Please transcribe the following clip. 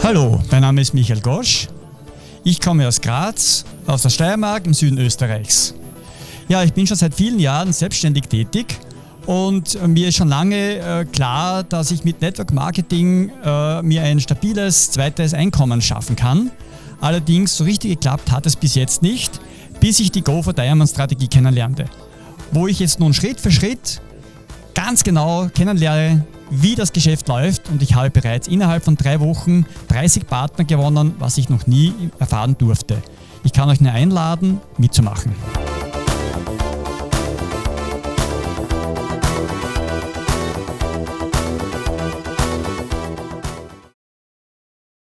Hallo, mein Name ist Michael Gosch. Ich komme aus Graz, aus der Steiermark im Süden Österreichs. Ja, ich bin schon seit vielen Jahren selbstständig tätig und mir ist schon lange klar, dass ich mit Network Marketing mir ein stabiles zweites Einkommen schaffen kann. Allerdings so richtig geklappt hat es bis jetzt nicht, bis ich die Go for Diamond Strategie kennenlernte, wo ich jetzt nun Schritt für Schritt ganz genau kennenlerne, wie das Geschäft läuft, und ich habe bereits innerhalb von 3 Wochen 30 Partner gewonnen, was ich noch nie erfahren durfte. Ich kann euch nur einladen, mitzumachen.